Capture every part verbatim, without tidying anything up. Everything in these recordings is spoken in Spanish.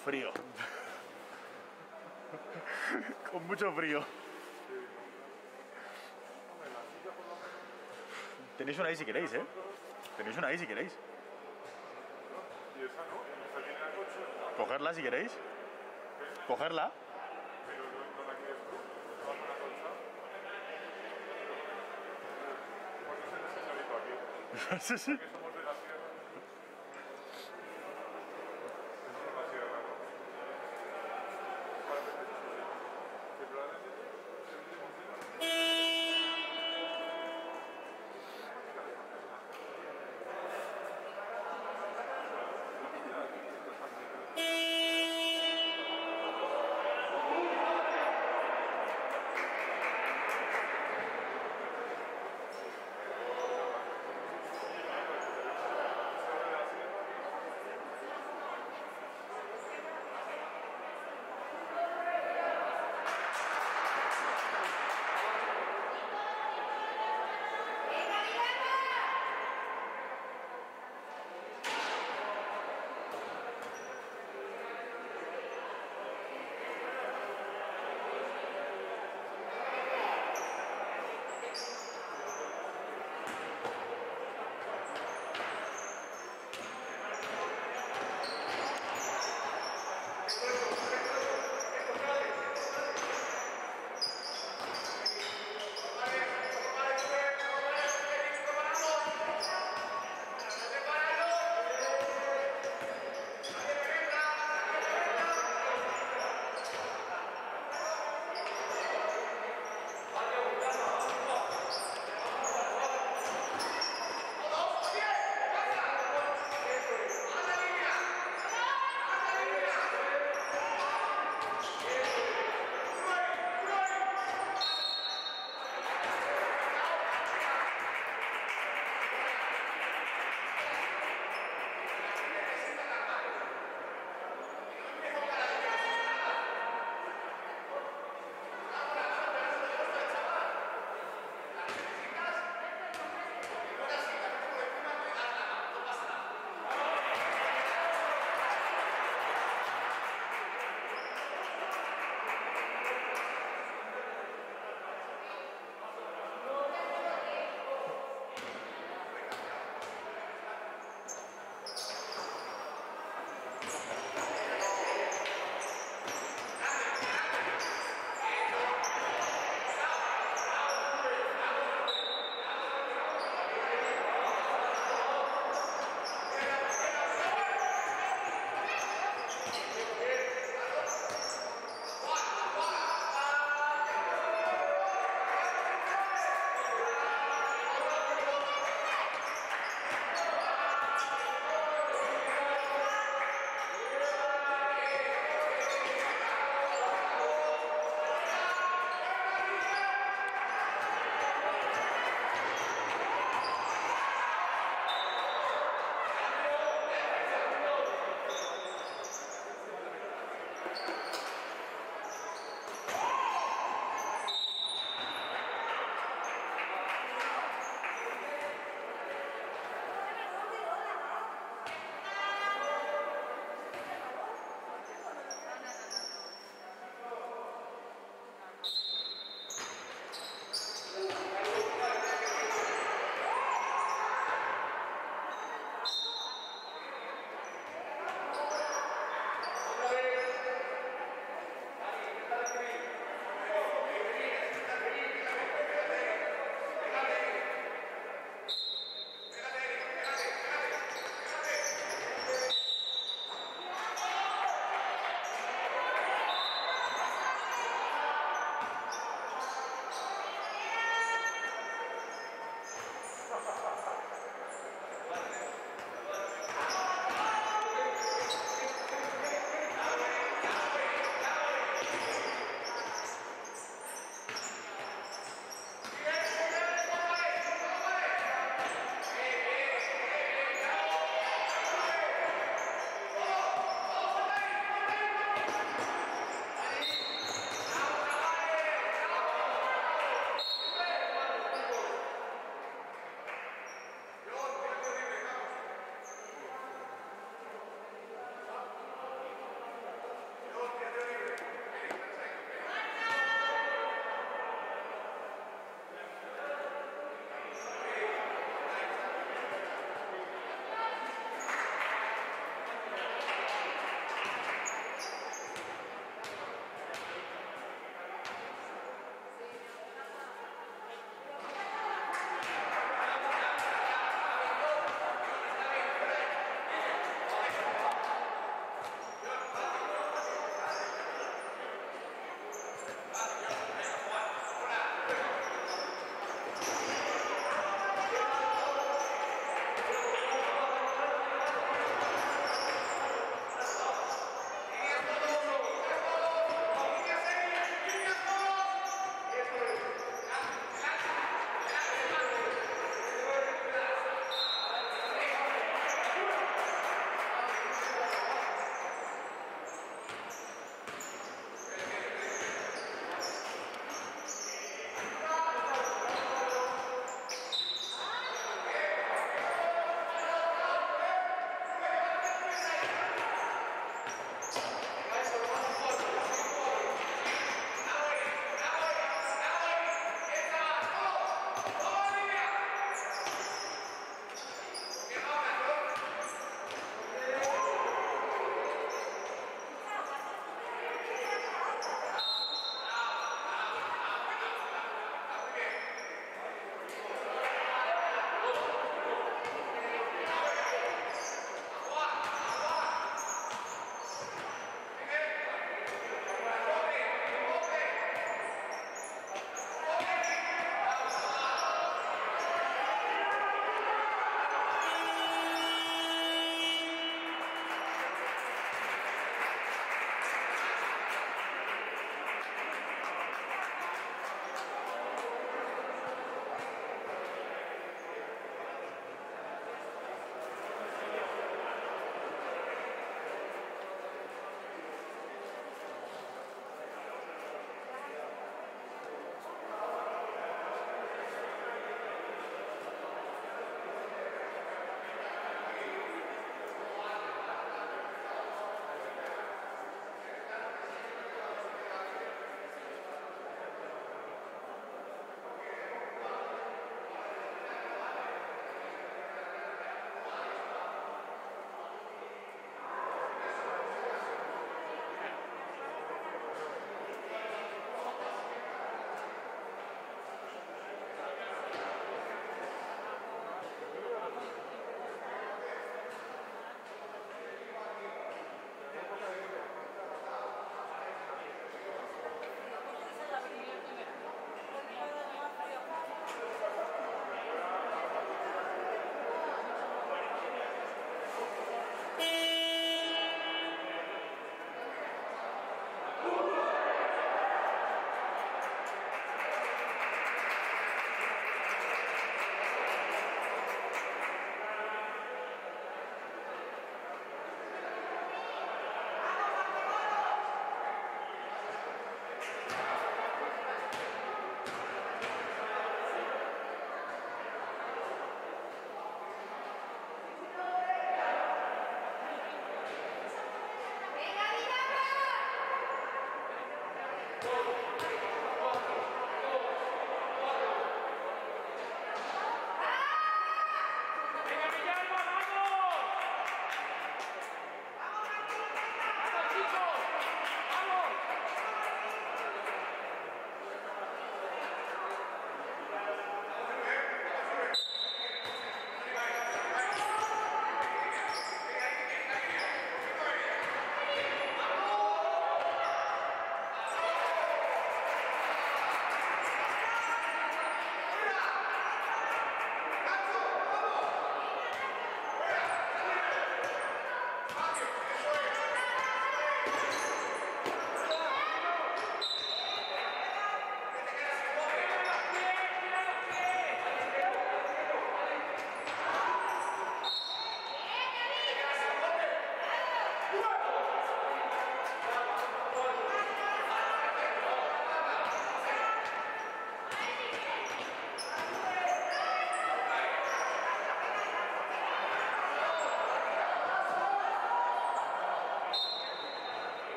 frío. Con mucho frío. Tenéis una ahí si queréis, ¿eh? Tenéis una ahí si queréis. ¿Y esa no? ¿Esa tiene la coche? Cogerla si queréis. Cogerla. Pero no, no la quieres tú. ¿Vas a la colcha? Pues no es necesario aquí. Sí, sí. Que somos de la sierra. Somos de la sierra, ¿no? Para empezar, que probablemente tendremos de la...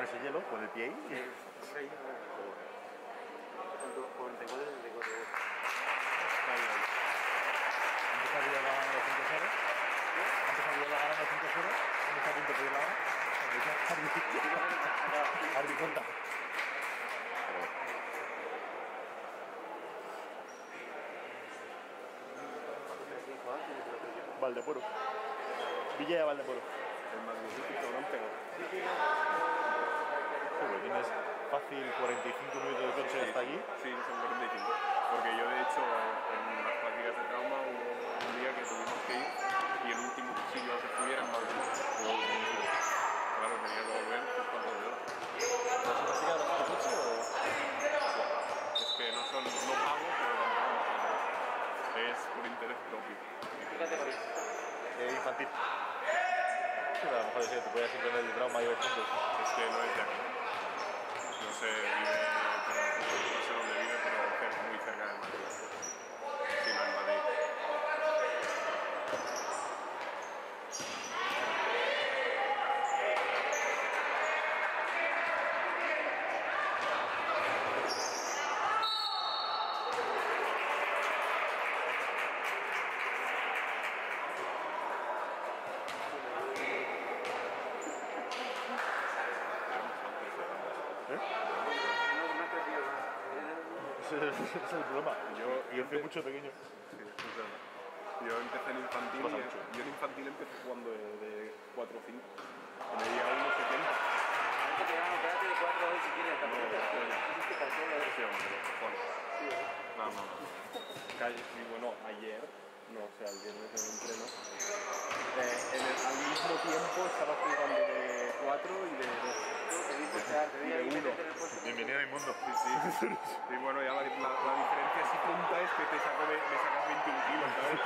ese hielo con el pie ahí. cuarenta y cuatro, sesenta y cuatro. Antes había ganado cinco cero. Antes había ganado cinco cero. ¿Dónde está a punto de pedir la hora? Hardy cuenta. Valdeporo. Villa de Valdeporo. El magnífico cabrón pegó. Joder, tienes fácil cuarenta y cinco minutos de coche hasta allí. Sí, son cuarenta y cinco. Porque yo, de hecho, en las prácticas de trauma hubo un día que tuvimos que ir y el último sitio que fui era en Madrid. Claro, tenía que volver justo antes de hora. ¿Has practicado con tu coche o...? Es que no son, no pago, pero tampoco no pago. Es por interés propio. Fíjate por eso. Eh, infantil. Sí, pero a lo mejor decía, te podías ir con el trauma y los puntos. Es que no es de aquí. No sé, vive, no sé dónde vive, pero cerca, muy cerca de Madrid. Sí, no en Madrid. Ese es el problema. Yo, yo fui mucho pequeño. Sí, es verdad. Yo empecé en infantil, Pasa y- mucho. yo en infantil empecé jugando de, de cuatro o cinco. Medía uno setenta. Antes que vamos, espérate de cuatro hoy si quieres. No, tampoco te- coño. hiciste canción, ¿no? Sí, hombre, los cojones. No, no, no. Calle, y bueno, ayer, no, o sea, el viernes en el entreno, eh, en el- al mismo tiempo estaba jugando de cuatro y de dos. Te vi escuchar, te vi De ahí uno. meterte en el puesto. Bienvenido a mi mundo. Sí, sí. Y bueno, ya la, la, la diferencia si punta es que te saco ve- me sacas veintiún kilos, ¿sabes?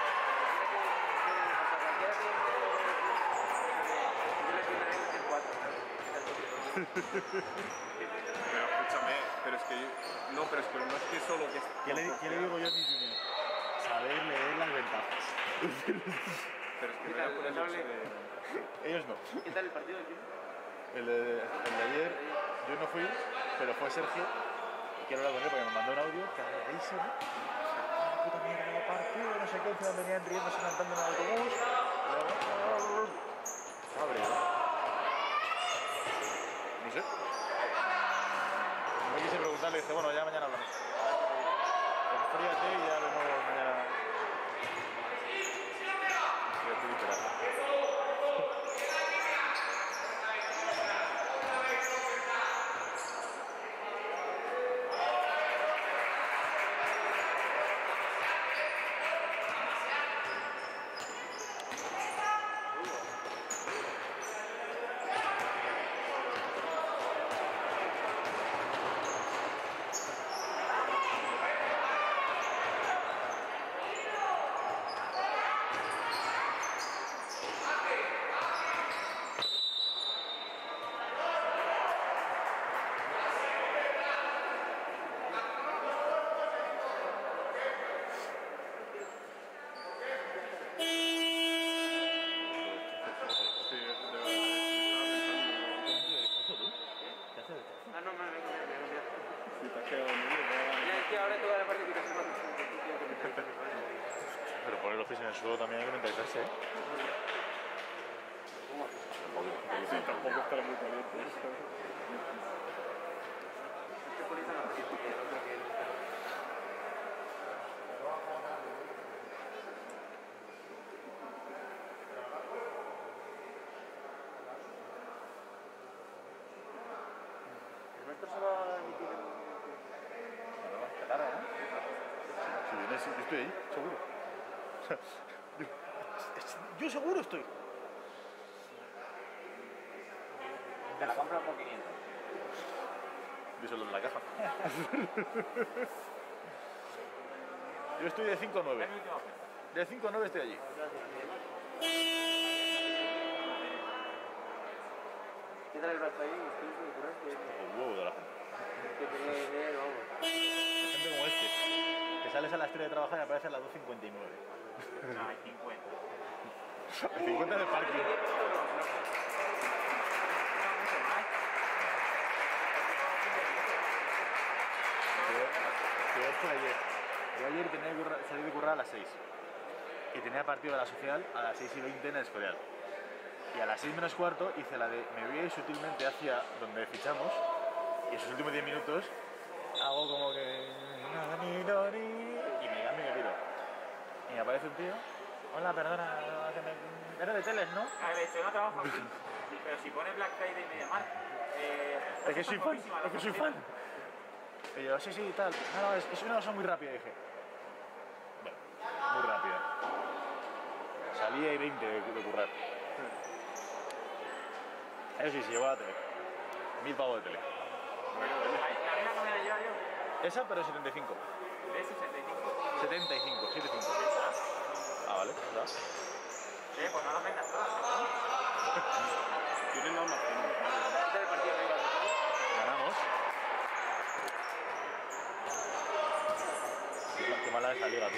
Pero escúchame, pero es que yo- no, pero es que no es que solo que ¿Qué le, qué le digo yo a mi junior? Saber leer las ventajas. pero es que no Mira, era por el no hecho le- de Ellos no. ¿Qué tal el partido del El de, el de ayer yo no fui, pero fue Sergio. Y quiero hablar con él porque me mandó un audio cargadísimo. Ah, puta mierda, no partido, no sé qué. Encima venían riéndose cantando en el autobús. Abre, ¿no? No sé. No quise preguntarle, dije, bueno, ya mañana hablamos. Enfríate y ya vemos mañana. Enfríate literal. Sí, de verdad. ¿Qué haces? Ah, no, me vengo, me vengo, me vengo. Si te has quedado dormido, te va a Ya, es que ahora toda la parte que te hace más. Pero poner los pies en el suelo también hay que mentalizarse, ¿eh? Sí, tampoco estará muy caliente. Este policía no lo siente, el otro que- Alberto se va a emitir en... Si vienes, yo estoy ahí, seguro. O sea, yo, yo seguro estoy. Te la compro por quinientos. Díselo en la caja. Yo estoy de cinco a nueve. De cinco a nueve estoy allí. ¿Qué tal el brazo ahí? Estoy seguro que... El huevo de la gente. que tenía idea, vamos. Gente como este. Que sales a las tres de trabajar y aparece a las dos cincuenta y nueve. No, hay cincuenta. cincuenta de parking. esto de ayer. Yo ayer tenía que currar, salir de currar a las seis. Y tenía partido de la social a las seis y veinte en el Escorial. Y a las seis menos cuarto hice la de me voy a ir sutilmente hacia donde fichamos. Y esos últimos diez minutos hago como que... Y me cambio y me tiro. Y me aparece un tío. Hola, perdona, que me... eres de teles, ¿no? A ver, yo no trabajo aquí, pero si pone Black Friday y MediaMarkt, eh, Es que soy fan, es que soy fan. Y yo, sí, sí, tal. No, no, es, es una cosa muy rápida, dije. Bueno, muy rápida. Salí y veinte de, de currar. Eso sí, se llevó la tele. Mil pavos de tele. La misma que me la lleva yo, Esa, pero setenta y cinco. de sesenta y cinco. setenta y cinco, setenta y cinco. Ah, vale, ya. Eh, pues no las vendas todas. Tienen almacén. Antes del partido que ibas a hacer. Ganamos. Qué, qué mala es la liga, tío.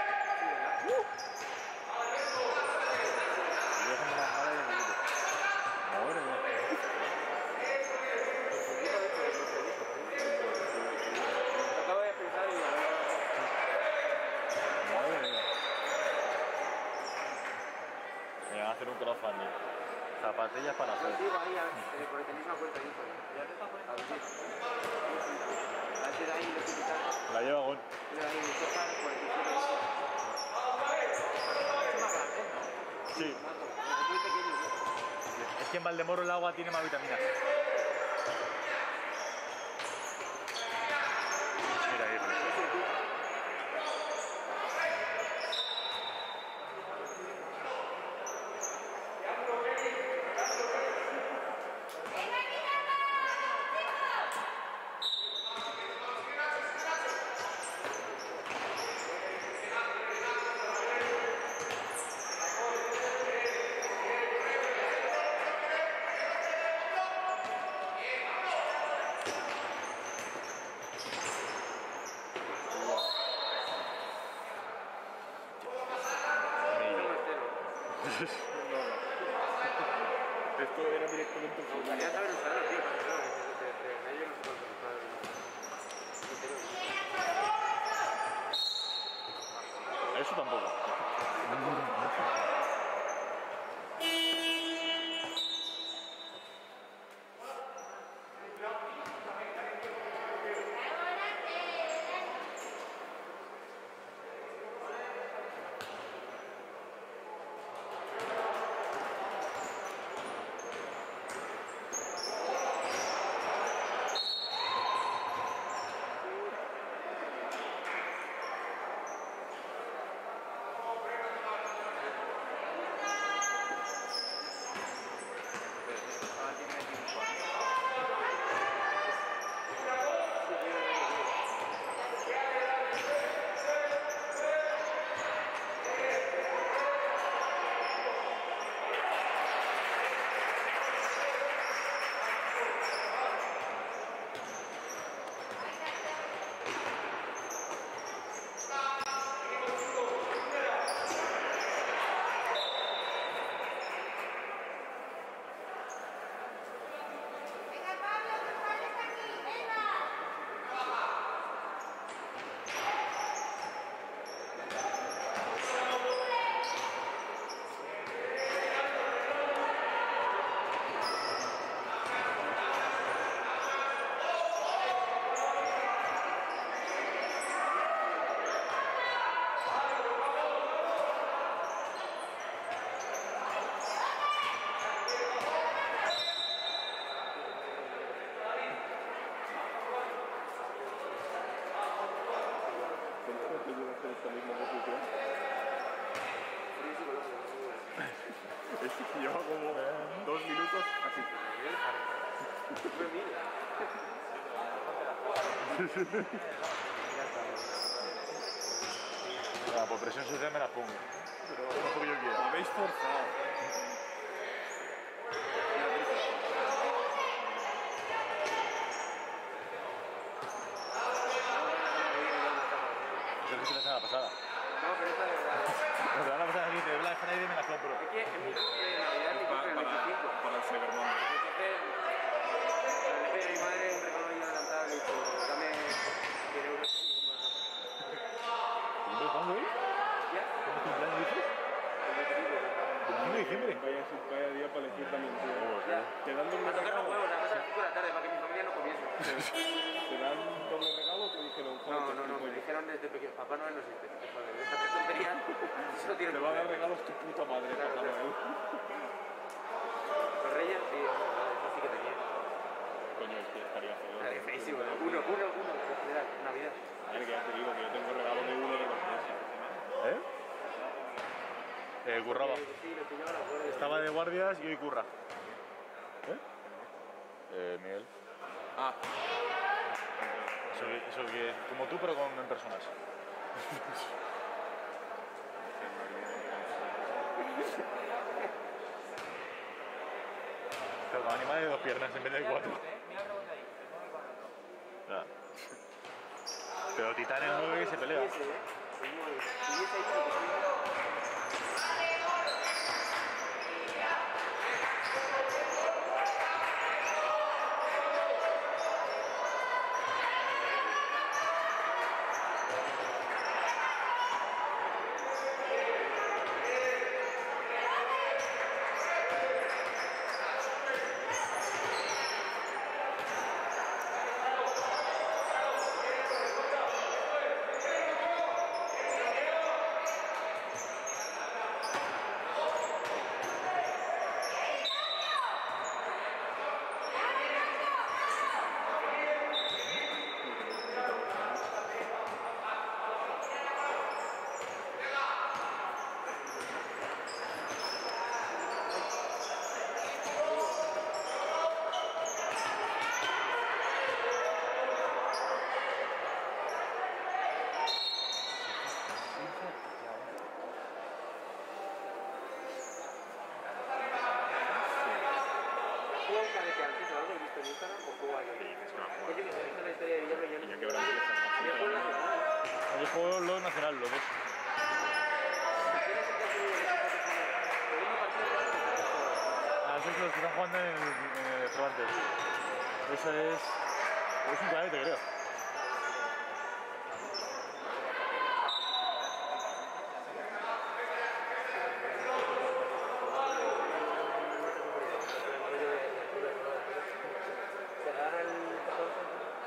Y yo como más mala y el minuto. Madre mía. Acabo de pensar y digo, Madre mía. Me van a hacer un crowdfunding. Zapatillas para hacer. digo ahí, eh, por el tenéis una cuenta ahí. ¿Ya te está poniendo? A ver si. A ver si de ahí lo estoy quitando. La lleva Gon. De ahí, toca el cuarenta y siete. Es más grande, ¿no? Sí. Es muy pequeño, ¿no? Es que en Valdemoro el agua tiene más vitaminas. Mira ahí, pero... Esto era directamente el Me fútbol. gustaría saber usarlo, tío, porque claro, de, de, de ellos no se puede usar el... Eso tampoco. esta misma posición. Es que lleva como dos minutos así. Ah, por presión social me la pongo. Pero no porque yo quiero. Me habéis forzado. Eso lo hice la semana pasada. No, pero esta de verdad. La semana pasada aquí de Black Friday me la compro. Es que en mi cumple de Navidad mi Para, cumple el para, veinticinco. para el Cyber Monday. Entonces, le pedí a mi madre un regalo ahí adelantado y le he dicho, dame cien euros y me compro una ¿Cuándo, ¿Cuándo hoy? ¿Ya? ¿Cuándo es tu cumpleaños dices? ¿veinticinco de diciembre? Vaya, vaya día para elegir también, tío. Ya. Te dan doble Me tocan los regalo. huevos, a las cinco de la tarde para que mi familia no comiese. Te dan doble regalo o te dijeron, No, joder, no, no, me dijeron desde pequeño, Papá Noel no existe. Joder, esta tontería solo tiene te va a dar regalos tu puta madre, Claro, Papá claro. Noel. Los reyes, sí, eso sí que tenía. Coño, es que estaría feo. Estaría feísimo, ¿eh? Uno, uno, uno, en general, Navidad. A ver, que ya te digo que yo tengo regalo de uno de los meses. ¿Eh? Eh, curraba. Eh, Sí, lo que lleva la guardia. Estaba de guardias y hoy curra. ¿Eh? Eh, Miguel. Ah, Eso que, eso que, como tú, pero con en personas. Pero con animales de dos piernas en vez de cuatro. Ya. Pero Titán es nueve que se pelea. Ese, ¿eh? El nueve. Y ese ahí lo que tiene. ¿Juego un cadete antes o algo? ¿He visto en Instagram o juego ayer? es que no Pues yo que sé, esa es la historia de Villarreal. Yo no Niño, sé qué hora empieza. Ayer juego nacional. Yo juego lo nacional, los dos. ¿Tienes el caso de los equipos que juegan? Segundo partido de los equipos que juegan. Ah, esos son los que están jugando en el, en el Cervantes. Eso es. Es un cadete, creo. Se gana el catorce.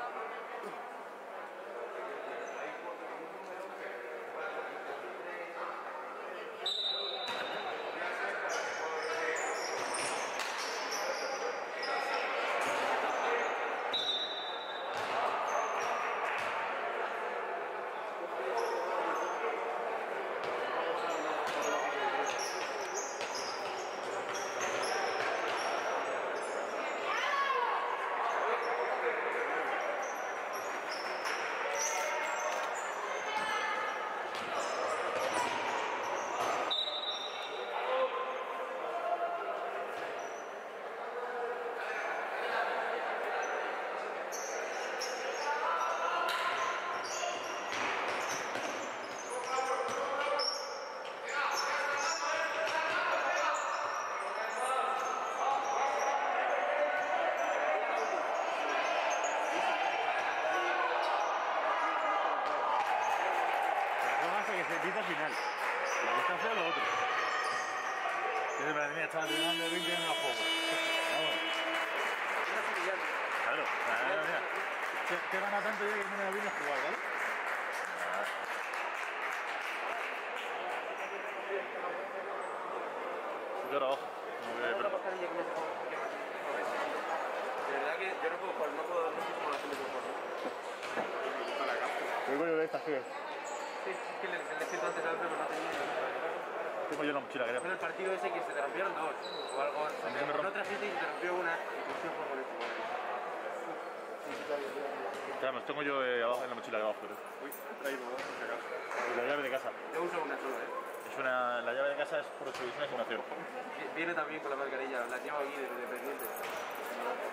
Que se empieza al final. La distancia es lo otro. Que de verdad, mira, estaba terminando de veinte en el juego. Vamos. Una sevillana. Claro, claro, mira. Te, te gana tanto ya que no me viene a jugar, ¿vale? Ah. Yo ahora abajo. No Una me otra pasarilla que me hace como- que me- De verdad que yo no puedo jugar, no puedo, no sé cómo lo hacen de jugar. Tengo yo de estas, creo. Sí, es que le, le he escrito antes al pero no tenía. Tengo yo la mochila, creo. Pero el partido ese que se te rompieron dos, o algo, mí se me rompe. no trajiste y se te rompió una, y pues yo por eso. Claro, los tengo yo eh, abajo en la mochila de abajo, creo. Uy, he traído dos, por si acaso. Y la llave de casa. Yo uso una sola, ¿eh? Es una, la llave de casa es por su asignación. Viene también con la mascarilla, la llevo aquí de, de pendiente.